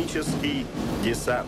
космический десант.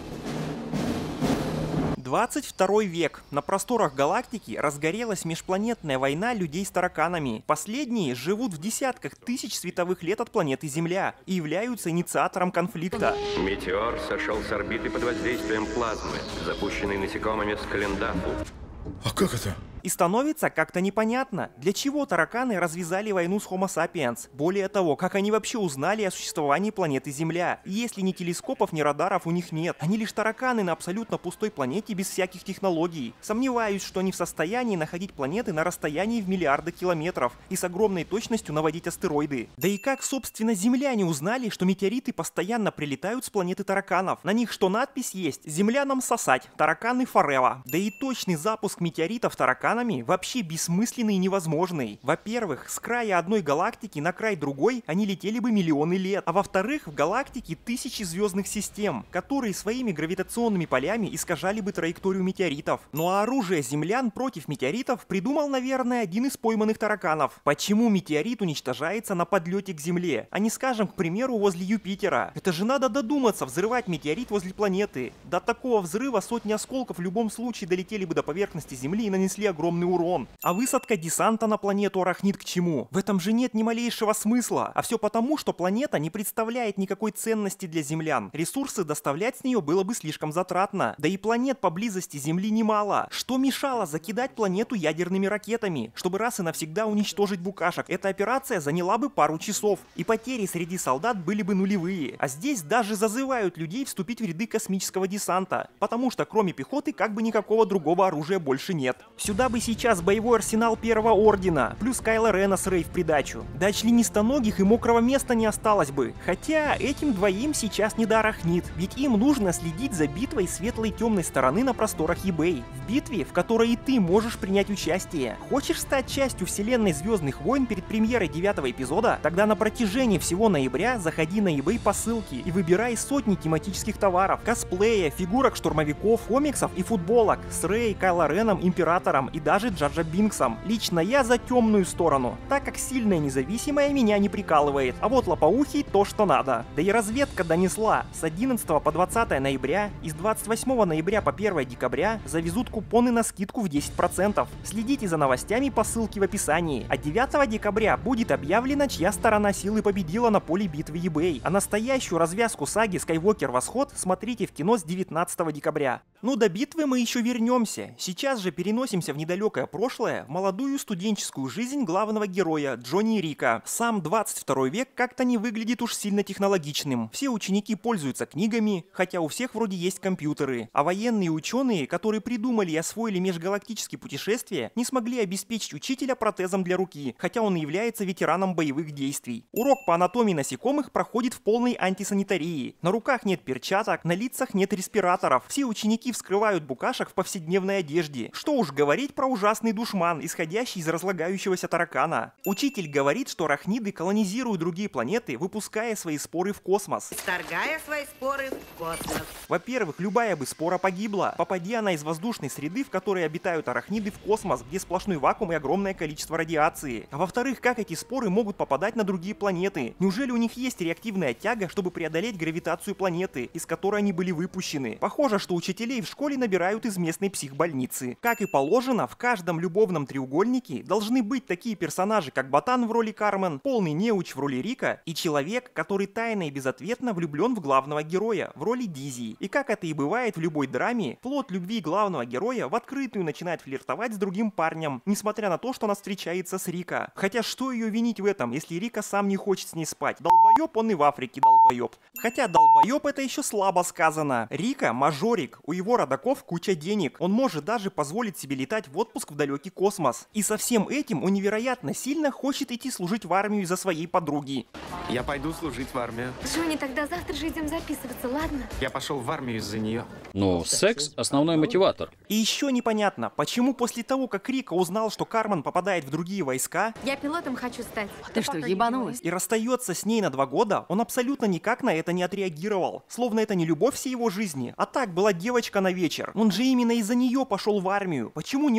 22 век. На просторах галактики разгорелась межпланетная война людей с тараканами. Последние живут в десятках тысяч световых лет от планеты Земля и являются инициатором конфликта. Метеор сошел с орбиты под воздействием плазмы, запущенной насекомыми с Календафу. А как это? И становится как-то непонятно, для чего тараканы развязали войну с Homo sapiens. Более того, как они вообще узнали о существовании планеты Земля. И если ни телескопов, ни радаров у них нет, они лишь тараканы на абсолютно пустой планете без всяких технологий. Сомневаюсь, что они в состоянии находить планеты на расстоянии в миллиарды километров и с огромной точностью наводить астероиды. Да и как, собственно, земляне узнали, что метеориты постоянно прилетают с планеты тараканов? На них что надпись есть? Землянам сосать, тараканы forever. Да и точный запуск метеоритов тараканов вообще бессмысленный и невозможный. Во-первых, с края одной галактики на край другой они летели бы миллионы лет. А во-вторых, в галактике тысячи звездных систем, которые своими гравитационными полями искажали бы траекторию метеоритов. Ну а оружие землян против метеоритов придумал, наверное, один из пойманных тараканов. Почему метеорит уничтожается на подлете к Земле, а не, скажем, к примеру, возле Юпитера? Это же надо додуматься взрывать метеорит возле планеты. До такого взрыва сотни осколков в любом случае долетели бы до поверхности Земли и нанесли огромный урон. А высадка десанта на планету Арахнид к чему? В этом же нет ни малейшего смысла. А все потому, что планета не представляет никакой ценности для землян. Ресурсы доставлять с нее было бы слишком затратно. Да и планет поблизости Земли немало. Что мешало закидать планету ядерными ракетами, чтобы раз и навсегда уничтожить букашек? Эта операция заняла бы пару часов. И потери среди солдат были бы нулевые. А здесь даже зазывают людей вступить в ряды космического десанта. Потому что кроме пехоты как бы никакого другого оружия больше нет. Сюда бы сейчас боевой арсенал Первого Ордена, плюс Кайло Рена с Рей в придачу. До членистоногих и мокрого места не осталось бы. Хотя этим двоим сейчас не до Арахнид, ведь им нужно следить за битвой светлой и темной стороны на просторах eBay. В битве, в которой и ты можешь принять участие. Хочешь стать частью вселенной Звездных войн перед премьерой 9-го эпизода? Тогда на протяжении всего ноября заходи на eBay по ссылке и выбирай сотни тематических товаров, косплея, фигурок штурмовиков, комиксов и футболок с Рей, Кайло Реном, Императором и даже Джаджа Бинксом. Лично я за темную сторону, так как сильная независимая меня не прикалывает, а вот лопоухий то, что надо. Да и разведка донесла, с 11 по 20 ноября и с 28 ноября по 1 декабря завезут купоны на скидку в 10%. Следите за новостями по ссылке в описании. А 9 декабря будет объявлено, чья сторона силы победила на поле битвы eBay. А настоящую развязку саги Skywalker Восход смотрите в кино с 19 декабря. Ну до битвы мы еще вернемся. Сейчас же переносимся в недалекое прошлое, в молодую студенческую жизнь главного героя Джонни Рика. Сам 22 век как-то не выглядит уж сильно технологичным. Все ученики пользуются книгами, хотя у всех вроде есть компьютеры. А военные ученые, которые придумали и освоили межгалактические путешествия, не смогли обеспечить учителя протезом для руки, хотя он и является ветераном боевых действий. Урок по анатомии насекомых проходит в полной антисанитарии. На руках нет перчаток, на лицах нет респираторов. Все ученики вскрывают букашек в повседневной одежде. Что уж говорить про ужасный душман, исходящий из разлагающегося таракана. Учитель говорит, что арахниды колонизируют другие планеты, выпуская свои споры в космос. Вторгая свои споры в космос. Во-первых, любая бы спора погибла, попади она из воздушной среды, в которой обитают арахниды, в космос, где сплошной вакуум и огромное количество радиации. А во-вторых, как эти споры могут попадать на другие планеты? Неужели у них есть реактивная тяга, чтобы преодолеть гравитацию планеты, из которой они были выпущены? Похоже, что учителей в школе набирают из местной психбольницы. Как и положено, в каждом любовном треугольнике должны быть такие персонажи, как ботан в роли Кармен, полный неуч в роли Рика и человек, который тайно и безответно влюблен в главного героя в роли Дизи. И как это и бывает в любой драме, плод любви главного героя в открытую начинает флиртовать с другим парнем, несмотря на то, что она встречается с Рика. Хотя что ее винить в этом, если Рика сам не хочет с ней спать? Долбоеб он и в Африке долбоеб. Хотя долбоеб это еще слабо сказано. Рика мажорик, у его родаков куча денег, он может даже позволить себе летать в отпуск в далекий космос. И со всем этим он невероятно сильно хочет идти служить в армию из-за своей подруги. Я пойду служить в армию. Джонни, тогда завтра же идем записываться, ладно? Я пошел в армию из-за нее. Но секс – основной мотиватор. И еще непонятно, почему после того, как Рика узнал, что Кармен попадает в другие войска, Я пилотом хочу стать. Ты что, ебанулась? и расстается с ней на 2 года, он абсолютно никак на это не отреагировал. Словно это не любовь всей его жизни, а так была девочка на вечер. Он же именно из-за нее пошел в армию. Почему не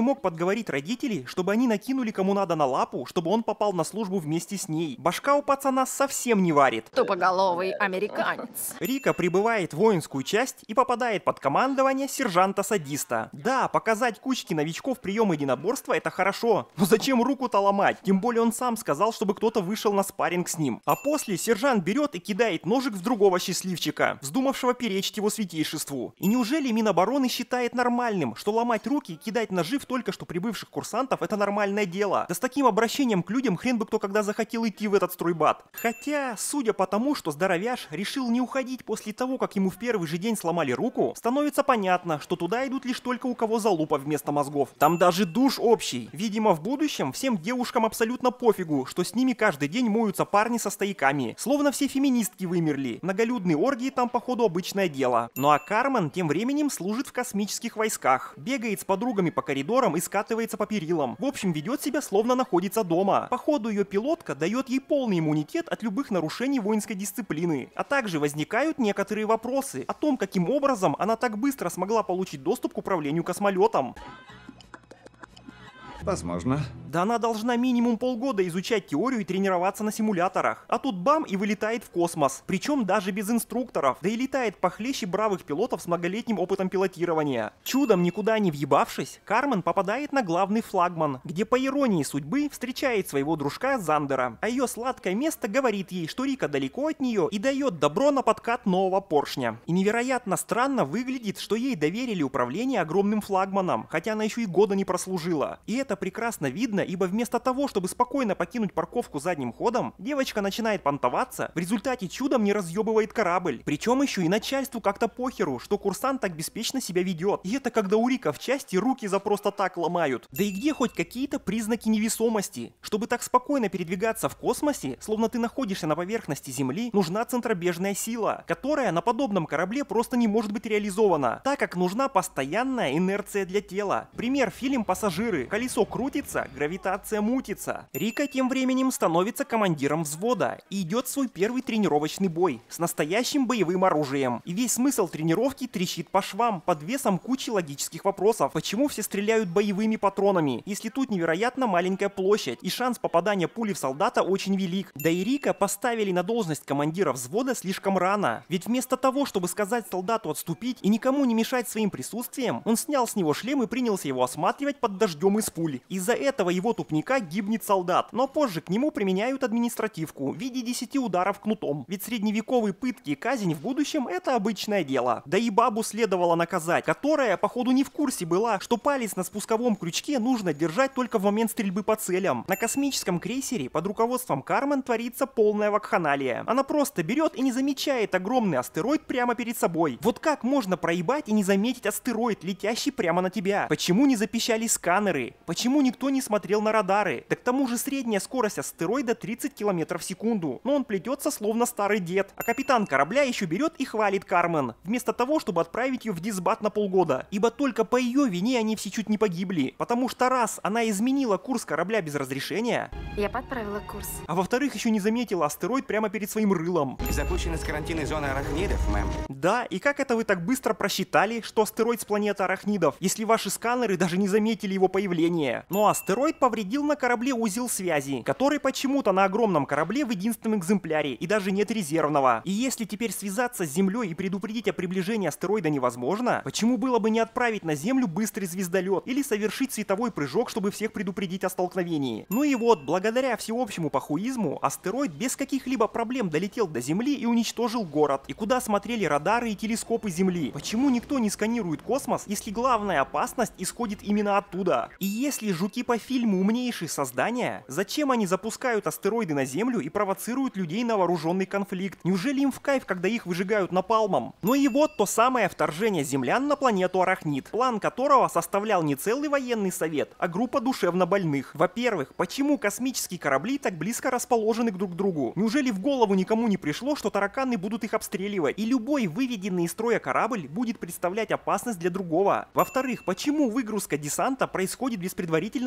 не мог подговорить родителей, чтобы они накинули кому надо на лапу, чтобы он попал на службу вместе с ней. Башка у пацана совсем не варит. Тупоголовый американец. Рика прибывает в воинскую часть и попадает под командование сержанта-садиста. Да, показать кучке новичков приемы единоборства — это хорошо, но зачем руку-то ломать? Тем более он сам сказал, чтобы кто-то вышел на спарринг с ним. А после сержант берет и кидает ножик в другого счастливчика, вздумавшего перечить его святейшеству. И неужели Минобороны считает нормальным, что ломать руки и кидать ножи в только что прибывших курсантов — это нормальное дело? Да с таким обращением к людям хрен бы кто когда захотел идти в этот стройбат. Хотя, судя по тому, что здоровяж решил не уходить после того, как ему в первый же день сломали руку, становится понятно, что туда идут лишь только у кого залупа вместо мозгов. Там даже душ общий. Видимо, в будущем всем девушкам абсолютно пофигу, что с ними каждый день моются парни со стояками. Словно все феминистки вымерли. Многолюдные оргии там, походу, обычное дело. Ну а Кармен тем временем служит в космических войсках. Бегает с подругами по коридорам и скатывается по перилам. В общем, ведет себя словно находится дома. Походу, ее пилотка дает ей полный иммунитет от любых нарушений воинской дисциплины. А также возникают некоторые вопросы о том, каким образом она так быстро смогла получить доступ к управлению космолетом. Возможно. Да она должна минимум полгода изучать теорию и тренироваться на симуляторах. А тут бам и вылетает в космос. Причем даже без инструкторов. Да и летает похлеще бравых пилотов с многолетним опытом пилотирования. Чудом никуда не въебавшись, Кармен попадает на главный флагман, где по иронии судьбы встречает своего дружка Зандера. А ее сладкое место говорит ей, что Рика далеко от нее и дает добро на подкат нового поршня. И невероятно странно выглядит, что ей доверили управление огромным флагманом, хотя она еще и года не прослужила. И это прекрасно видно, ибо вместо того, чтобы спокойно покинуть парковку задним ходом, девочка начинает понтоваться, в результате чудом не разъебывает корабль. Причем еще и начальству как-то похеру, что курсант так беспечно себя ведет. И это когда у Рика в части руки за просто так ломают. Да и где хоть какие-то признаки невесомости? Чтобы так спокойно передвигаться в космосе, словно ты находишься на поверхности Земли, нужна центробежная сила, которая на подобном корабле просто не может быть реализована, так как нужна постоянная инерция для тела. Пример: фильм «Пассажиры». Колесо крутится, гравитация мутится. Рика тем временем становится командиром взвода и идет в свой первый тренировочный бой с настоящим боевым оружием. И весь смысл тренировки трещит по швам под весом кучи логических вопросов. Почему все стреляют боевыми патронами, если тут невероятно маленькая площадь и шанс попадания пули в солдата очень велик? Да и Рика поставили на должность командира взвода слишком рано. Ведь вместо того, чтобы сказать солдату отступить и никому не мешать своим присутствием, он снял с него шлем и принялся его осматривать под дождем из пуль. Из-за этого его тупника гибнет солдат, но позже к нему применяют административку в виде 10 ударов кнутом. Ведь средневековые пытки и казнь в будущем — это обычное дело. Да и бабу следовало наказать, которая, походу, не в курсе была, что палец на спусковом крючке нужно держать только в момент стрельбы по целям. На космическом крейсере под руководством Кармен творится полная вакханалия. Она просто берет и не замечает огромный астероид прямо перед собой. Вот как можно проебать и не заметить астероид, летящий прямо на тебя? Почему не запищали сканеры? Почему никто не смотрел на радары? Да к тому же средняя скорость астероида 30 км в секунду. Но он плетется словно старый дед. А капитан корабля еще берет и хвалит Кармен, вместо того, чтобы отправить ее в дисбат на полгода. Ибо только по ее вине они все чуть не погибли. Потому что раз она изменила курс корабля без разрешения, Я подправила курс. а во-вторых, еще не заметила астероид прямо перед своим рылом. Запущены с карантинной зоны арахнидов, мэм. Да, и как это вы так быстро просчитали, что астероид с планеты арахнидов, если ваши сканеры даже не заметили его появления? Но астероид повредил на корабле узел связи, который почему-то на огромном корабле в единственном экземпляре и даже нет резервного. И если теперь связаться с Землей и предупредить о приближении астероида невозможно, почему было бы не отправить на Землю быстрый звездолет или совершить световой прыжок, чтобы всех предупредить о столкновении? Ну и вот, благодаря всеобщему похуизму, астероид без каких-либо проблем долетел до Земли и уничтожил город. И куда смотрели радары и телескопы Земли? Почему никто не сканирует космос, если главная опасность исходит именно оттуда? И если жуки по фильму умнейшие создания, зачем они запускают астероиды на Землю и провоцируют людей на вооруженный конфликт? Неужели им в кайф, когда их выжигают напалмом? Ну и вот то самое вторжение землян на планету Арахнид, план которого составлял не целый военный совет, а группа душевнобольных. Во-первых, почему космические корабли так близко расположены друг к другу? Неужели в голову никому не пришло, что тараканы будут их обстреливать, и любой выведенный из строя корабль будет представлять опасность для другого? Во-вторых, почему выгрузка десанта происходит без предварительного ракетного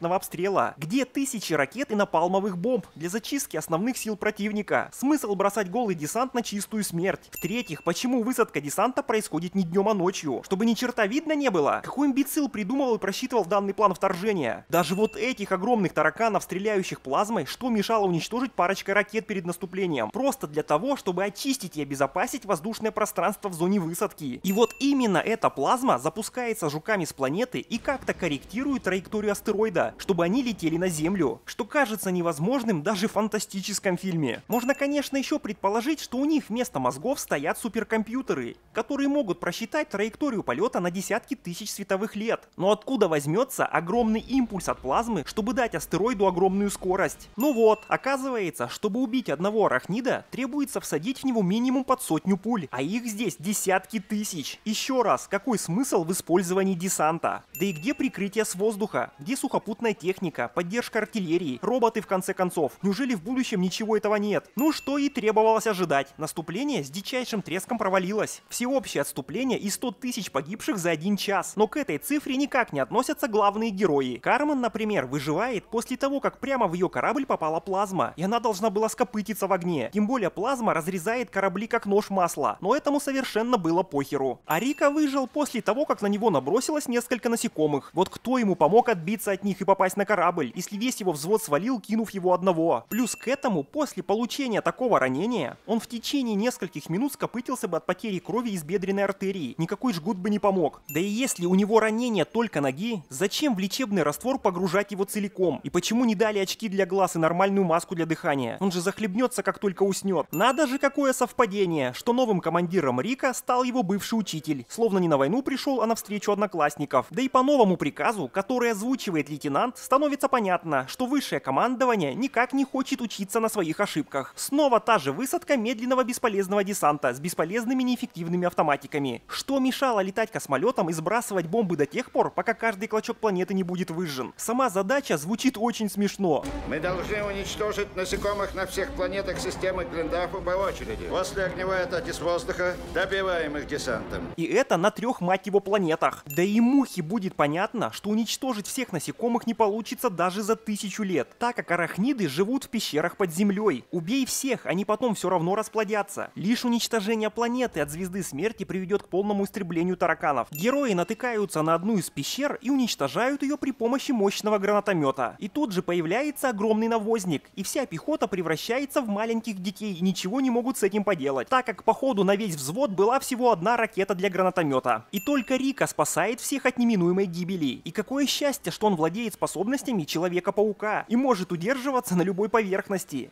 ракетного обстрела? Где тысячи ракет и напалмовых бомб для зачистки основных сил противника? Смысл бросать голый десант на чистую смерть? В-третьих, почему высадка десанта происходит не днем, а ночью? Чтобы ни черта видно не было? Какой имбецил придумал и просчитывал данный план вторжения? Даже вот этих огромных тараканов, стреляющих плазмой, что мешало уничтожить парочкой ракет перед наступлением? Просто для того, чтобы очистить и обезопасить воздушное пространство в зоне высадки. И вот именно эта плазма запускается жуками с планеты и как-то корректирует траекторию астероида, чтобы они летели на Землю, что кажется невозможным даже в фантастическом фильме. Можно, конечно, еще предположить, что у них вместо мозгов стоят суперкомпьютеры, которые могут просчитать траекторию полета на десятки тысяч световых лет. Но откуда возьмется огромный импульс от плазмы, чтобы дать астероиду огромную скорость? Ну вот, оказывается, чтобы убить одного арахнида, требуется всадить в него минимум под 100 пуль, а их здесь десятки тысяч. Еще раз, какой смысл в использовании десанта? Да и где прикрытие с воздуха? Где сухопутная техника, поддержка артиллерии, роботы в конце концов? Неужели в будущем ничего этого нет? Ну что и требовалось ожидать. Наступление с дичайшим треском провалилось. Всеобщее отступление и 100 тысяч погибших за 1 час. Но к этой цифре никак не относятся главные герои. Кармен, например, выживает после того, как прямо в ее корабль попала плазма, и она должна была скопытиться в огне. Тем более плазма разрезает корабли как нож масла, но этому совершенно было похеру. А Рика выжил после того, как на него набросилось несколько насекомых. Вот кто ему помог отбиться от них и попасть на корабль, если весь его взвод свалил, кинув его одного? Плюс к этому, после получения такого ранения, он в течение нескольких минут скопытился бы от потери крови из бедренной артерии. Никакой жгут бы не помог. Да и если у него ранение только ноги, зачем в лечебный раствор погружать его целиком? И почему не дали очки для глаз и нормальную маску для дыхания? Он же захлебнется, как только уснет. Надо же, какое совпадение, что новым командиром Рика стал его бывший учитель. Словно не на войну пришел, а навстречу одноклассников. Да и по новому приказу, который озвучивает лейтенант, становится понятно, что высшее командование никак не хочет учиться на своих ошибках. Снова та же высадка медленного бесполезного десанта с бесполезными неэффективными автоматиками. Что мешало летать космолетом и сбрасывать бомбы до тех пор, пока каждый клочок планеты не будет выжжен? Сама задача звучит очень смешно. Мы должны уничтожить насекомых на всех планетах системы Клиндафа по очереди. После огневой атаки с воздуха добиваем их десантом. И это на 3, мать его, планетах. Да и мухе будет понятно, что уничтожить всех насекомых не получится даже за 1000 лет, так как арахниды живут в пещерах под землей. Убей всех, они потом все равно расплодятся. Лишь уничтожение планеты от звезды смерти приведет к полному истреблению тараканов. Герои натыкаются на одну из пещер и уничтожают ее при помощи мощного гранатомета. И тут же появляется огромный навозник, и вся пехота превращается в маленьких детей и ничего не могут с этим поделать, так как походу на весь взвод была всего одна ракета для гранатомета. И только Рика спасает всех от неминуемой гибели. И какое счастье, что он владеет способностями Человека-паука и может удерживаться на любой поверхности.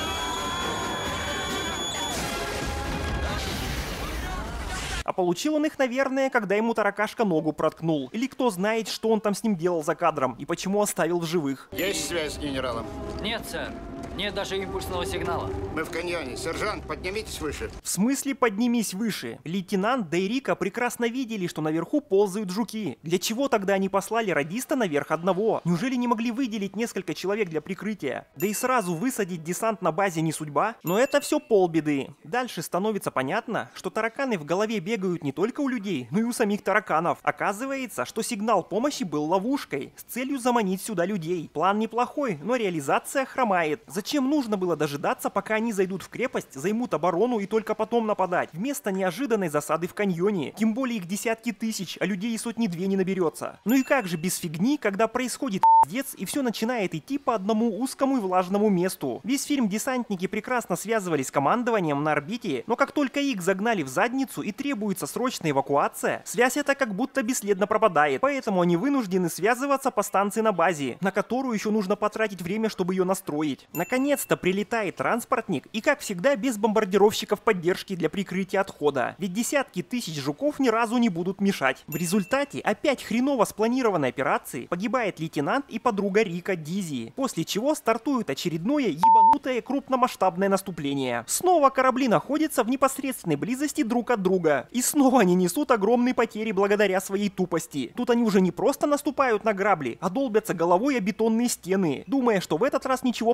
А получил он их, наверное, когда ему таракашка ногу проткнул. Или кто знает, что он там с ним делал за кадром и почему оставил в живых. Есть связь с генералом? Нет, сэр. Нет даже импульсного сигнала. Мы в каньоне. Сержант, поднимитесь выше. В смысле поднимись выше? Лейтенант да и Рика прекрасно видели, что наверху ползают жуки. Для чего тогда они послали радиста наверх одного? Неужели не могли выделить несколько человек для прикрытия? Да и сразу высадить десант на базе не судьба? Но это все полбеды. Дальше становится понятно, что тараканы в голове бегают не только у людей, но и у самих тараканов. Оказывается, что сигнал помощи был ловушкой с целью заманить сюда людей. План неплохой, но реализация хромает. Зачем нужно было дожидаться, пока они зайдут в крепость, займут оборону и только потом нападать? Вместо неожиданной засады в каньоне. Тем более их десятки тысяч, а людей и сотни-две не наберется. Ну и как же без фигни, когда происходит пиздец и все начинает идти по одному узкому и влажному месту. Весь фильм десантники прекрасно связывались с командованием на орбите, но как только их загнали в задницу и требуется срочная эвакуация, связь эта как будто бесследно пропадает. Поэтому они вынуждены связываться по станции на базе, на которую еще нужно потратить время, чтобы ее настроить. Наконец-то прилетает транспортник и, как всегда, без бомбардировщиков поддержки для прикрытия отхода. Ведь десятки тысяч жуков ни разу не будут мешать. В результате опять хреново спланированной операции погибает лейтенант и подруга Рика Дизи, после чего стартует очередное ебанутое крупномасштабное наступление. Снова корабли находятся в непосредственной близости друг от друга. И снова они несут огромные потери благодаря своей тупости. Тут они уже не просто наступают на грабли, а долбятся головой о бетонные стены, думая, что в этот раз ничего плохого не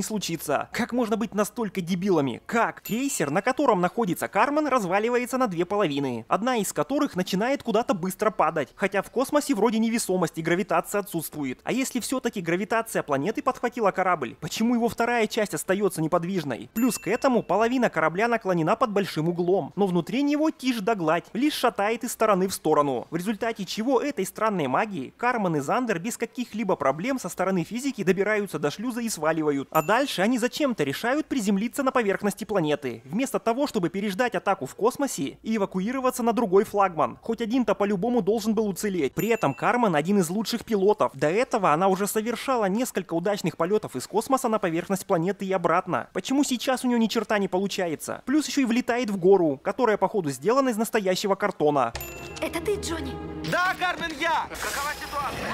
случится. Как можно быть настолько дебилами? Как? Крейсер, на котором находится Кармен, разваливается на две половины, одна из которых начинает куда-то быстро падать, хотя в космосе вроде невесомость и гравитация отсутствует. А если все-таки гравитация планеты подхватила корабль, почему его вторая часть остается неподвижной? Плюс к этому половина корабля наклонена под большим углом, но внутри него тишь да гладь, лишь шатает из стороны в сторону, в результате чего этой странной магии Кармен и Зандер без каких-либо проблем со стороны физики добираются до шлюза и сваливают. А дальше они зачем-то решают приземлиться на поверхности планеты, вместо того, чтобы переждать атаку в космосе и эвакуироваться на другой флагман. Хоть один-то по-любому должен был уцелеть. При этом Кармен один из лучших пилотов. До этого она уже совершала несколько удачных полетов из космоса на поверхность планеты и обратно. Почему сейчас у нее ни черта не получается? Плюс еще и влетает в гору, которая походу сделана из настоящего картона. Это ты, Джонни? Да, Кармен, я! Какова ситуация?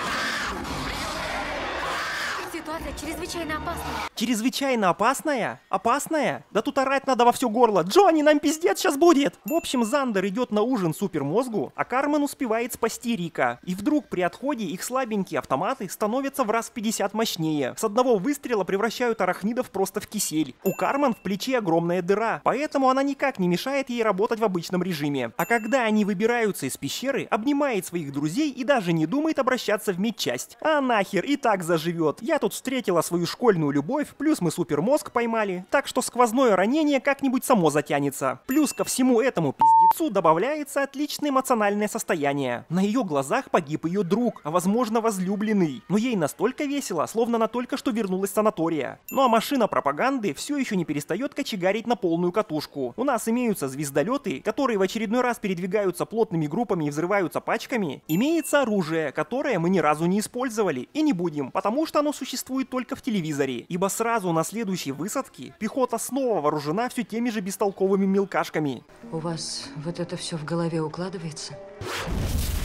Ситуация чрезвычайно опасная. Чрезвычайно опасная? Опасная? Да тут орать надо во все горло. Джонни, нам пиздец сейчас будет! В общем, Зандер идет на ужин супермозгу, а Кармен успевает спасти Рика. И вдруг при отходе их слабенькие автоматы становятся в раз в 50 мощнее. С одного выстрела превращают арахнидов просто в кисель. У Кармен в плече огромная дыра, поэтому она никак не мешает ей работать в обычном режиме. А когда они выбираются из пещеры, обнимает своих друзей и даже не думает обращаться в медчасть. А нахер, и так заживет. Я тут встретила свою школьную любовь, плюс мы супермозг поймали, так что сквозное ранение как-нибудь само затянется. Плюс ко всему этому пиздецу добавляется отличное эмоциональное состояние. На ее глазах погиб ее друг, а возможно возлюбленный. Но ей настолько весело, словно она только что вернулась с санатория. Ну а машина пропаганды все еще не перестает кочегарить на полную катушку. У нас имеются звездолеты, которые в очередной раз передвигаются плотными группами и взрываются пачками. Имеется оружие, которое мы ни разу не использовали и не будем, потому что оно существует только в телевизоре, ибо сразу на следующей высадке пехота снова вооружена все теми же бестолковыми мелкашками. У вас вот это все в голове укладывается?